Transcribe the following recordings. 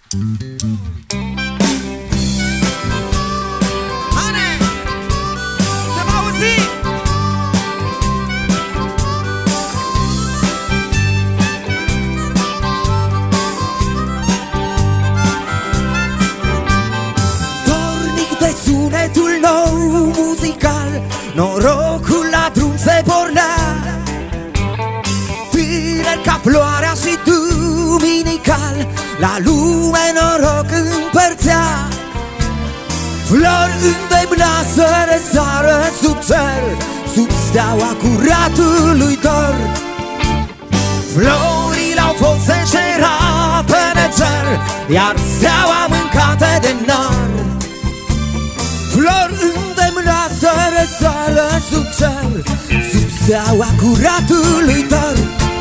Sunetul nou muzical, norocul la drum se pornea. Tineri ca floarea și duminical, la lume noroc împărțea. Flori îndemna să răsară sub cer, sub steaua curatului dor. Florile au fost încerate de cer, iar steaua mâncată de nor. Flori îndemna să răsară sub cer, sub steaua curatului dor.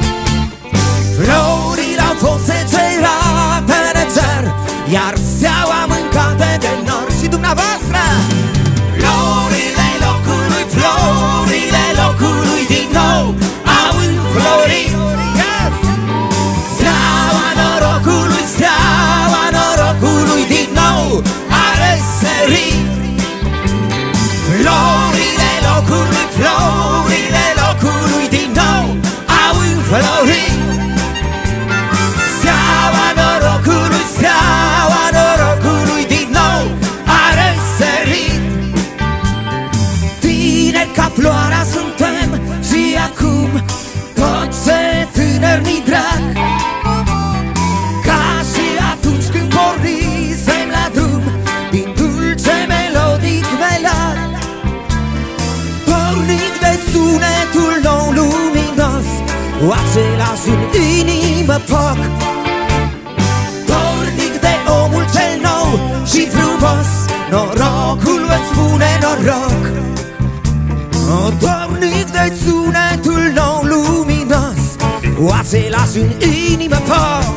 Florile au fost încerate de cer, iar steaua mâncată de nor. Și dumneavoastră! Florile locului, florile locului din nou au înflorit. Steaua norocului, steaua norocului din nou a răsărit. Florile locului, florile locului din nou au înflorit. Steaua norocului, steaua norocului din nou a răsărit. Tineri ca floarea suntem și acum toți se tânări ni drag. Ca și atunci când pornisem la drum, din dulce melodic melad. Pornic de sunetul nou luminos, cu același în inimă foc. Pornic de omul cel nou și frumos, norocul îți spune noroc. Pornic de sunetul nou luminos, cu același în inimă foc.